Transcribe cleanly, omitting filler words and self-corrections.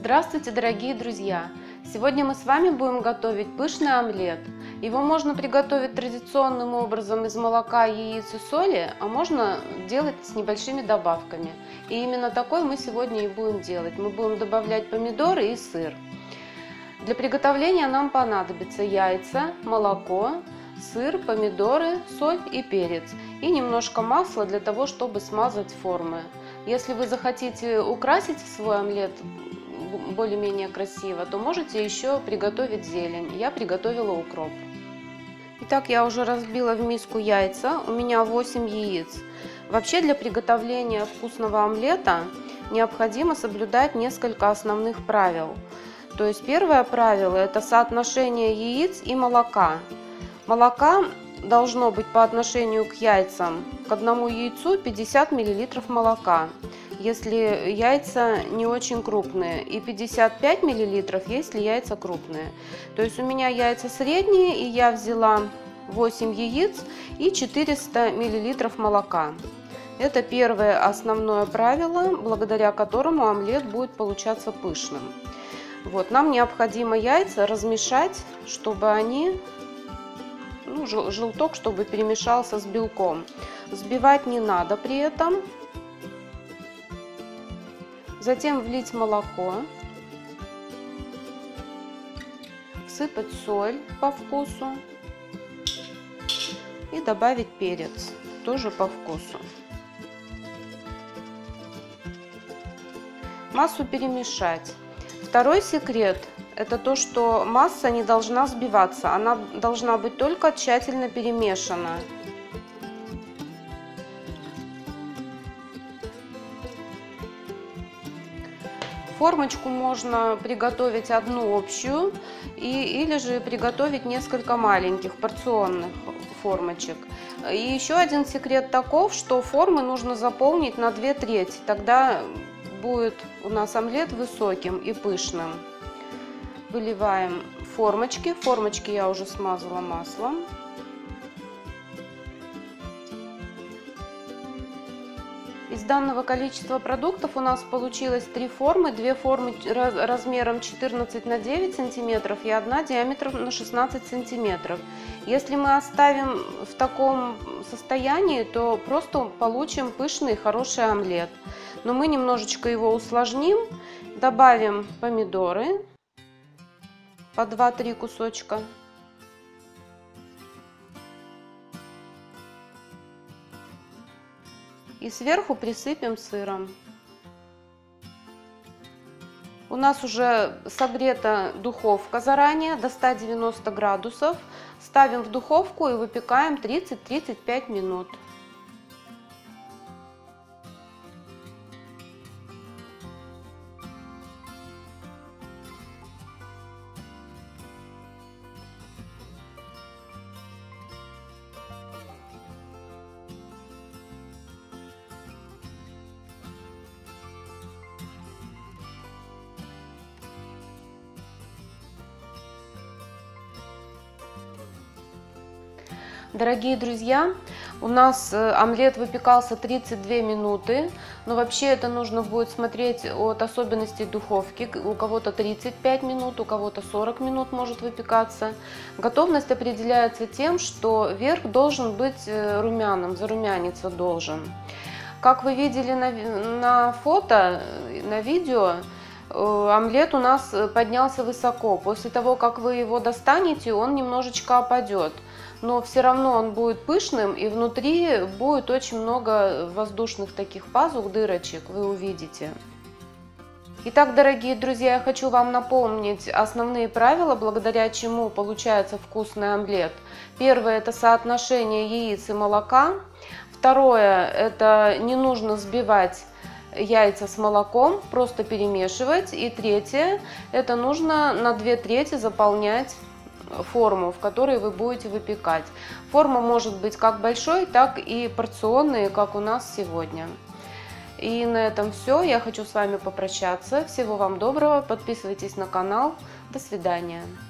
Здравствуйте, дорогие друзья! Сегодня мы с вами будем готовить пышный омлет. Его можно приготовить традиционным образом из молока, яиц и соли, а можно делать с небольшими добавками. И именно такой мы сегодня и будем делать. Мы будем добавлять помидоры и сыр. Для приготовления нам понадобится яйца, молоко, сыр, помидоры, соль и перец. И немножко масла для того, чтобы смазать формы. Если вы захотите украсить свой омлет более-менее красиво, то можете еще приготовить зелень. Я приготовила укроп. Итак, я уже разбила в миску яйца. У меня 8 яиц. Вообще для приготовления вкусного омлета необходимо соблюдать несколько основных правил. То есть первое правило – это соотношение яиц и молока. Молока должно быть по отношению к яйцам. К одному яйцу 50 мл молока, если яйца не очень крупные, и 55 мл, если яйца крупные. То есть у меня яйца средние, и я взяла 8 яиц и 400 мл молока. Это первое основное правило, благодаря которому омлет будет получаться пышным. Вот, нам необходимо яйца размешать, чтобы они, желток, чтобы перемешался с белком. Взбивать не надо при этом. Затем влить молоко, всыпать соль по вкусу и добавить перец, тоже по вкусу. Массу перемешать. Второй секрет – это то, что масса не должна взбиваться, она должна быть только тщательно перемешана. Формочку можно приготовить одну общую или же приготовить несколько маленьких порционных формочек. И еще один секрет таков, что формы нужно заполнить на 2/3, тогда будет у нас омлет высоким и пышным. Выливаем формочки. Формочки я уже смазала маслом. Из данного количества продуктов у нас получилось 3 формы. 2 формы размером 14 на 9 сантиметров и 1 диаметром на 16 сантиметров. Если мы оставим в таком состоянии, то просто получим пышный хороший омлет. Но мы немножечко его усложним. Добавим помидоры по 2-3 кусочка. И сверху присыпем сыром. У нас уже согрета духовка заранее до 190 градусов. Ставим в духовку и выпекаем 30-35 минут. Дорогие друзья, у нас омлет выпекался 32 минуты, но вообще это нужно будет смотреть от особенностей духовки. У кого-то 35 минут, у кого-то 40 минут может выпекаться. Готовность определяется тем, что верх должен быть румяным, зарумяниться должен. Как вы видели на фото, на видео, омлет у нас поднялся высоко. После того, как вы его достанете, он немножечко опадет. Но все равно он будет пышным, и внутри будет очень много воздушных таких пазух, дырочек, вы увидите. Итак, дорогие друзья, я хочу вам напомнить основные правила, благодаря чему получается вкусный омлет. Первое – это соотношение яиц и молока. Второе – это не нужно взбивать яйца с молоком, просто перемешивать. И третье – это нужно на 2/3 заполнять форму, в которой вы будете выпекать. Форма может быть как большой, так и порционные, как у нас сегодня. И на этом все. Я хочу с вами попрощаться. Всего вам доброго. Подписывайтесь на канал. До свидания.